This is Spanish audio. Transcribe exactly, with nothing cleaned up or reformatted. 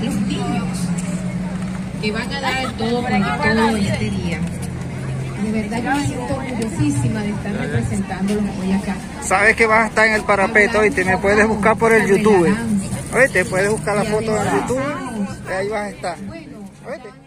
los niños que van a dar todo por todo este día. De verdad yo me siento orgullosísima de estar representándolos hoy acá. Sabes que vas a estar en el parapeto y te me puedes buscar por el YouTube. Oye, te puedes buscar la foto en YouTube y ahí vas a estar. Oye.